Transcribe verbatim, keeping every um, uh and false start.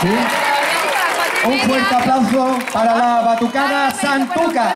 ¿Sí? Un fuerte aplauso para la batucada Santuca.